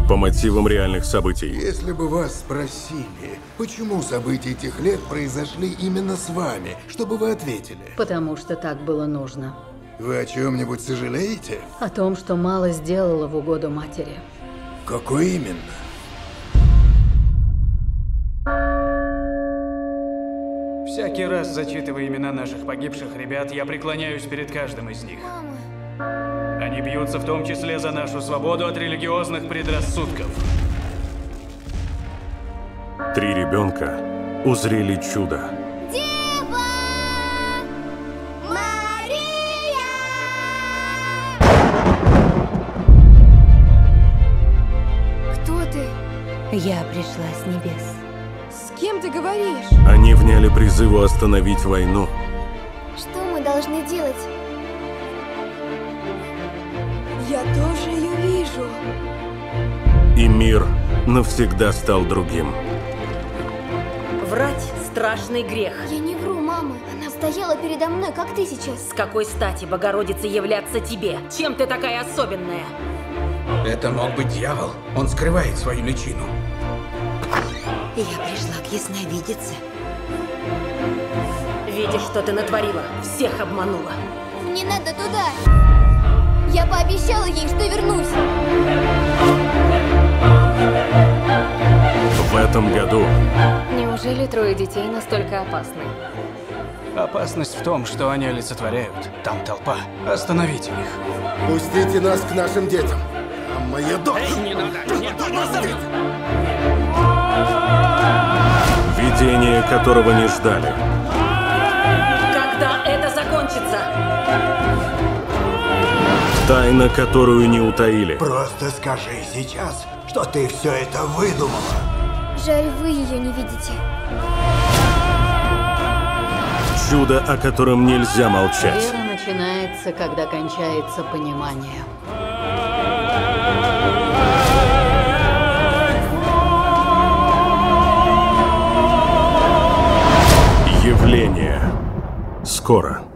по мотивам реальных событий. Если бы вас спросили, почему события тех лет произошли именно с вами, что бы вы ответили? Потому что так было нужно. Вы о чем-нибудь сожалеете? О том, что мало сделала в угоду матери. Какой именно? Всякий раз, зачитывая имена наших погибших ребят, я преклоняюсь перед каждым из них. Они бьются в том числе за нашу свободу от религиозных предрассудков. 3 ребенка узрели чудо. Дева Мария! Кто ты? Я пришла с небес. С кем ты говоришь? Они вняли призыву остановить войну. Что мы должны делать? Я тоже ее вижу. И мир навсегда стал другим. Врать – страшный грех. Я не вру, мама. Она стояла передо мной, как ты сейчас. С какой стати Богородице являться тебе? Чем ты такая особенная? Это мог быть дьявол. Он скрывает свою личину. Я пришла к ясновидице. Видишь, что ты натворила? Всех обманула. Не надо туда. Я пообещала ей, что вернусь. В этом году Неужели 3 детей настолько опасны? Опасность в том, что они олицетворяют. Там толпа. Остановите их. Пустите нас к нашим детям. Там моя дочь. Не надо! Нет, видение которого не ждали. Когда это закончится? Тайна, которую не утаили. Просто скажи сейчас, что ты все это выдумала. Жаль, вы ее не видите. Чудо, о котором нельзя молчать. Вера начинается, когда кончается понимание. Явление. Скоро.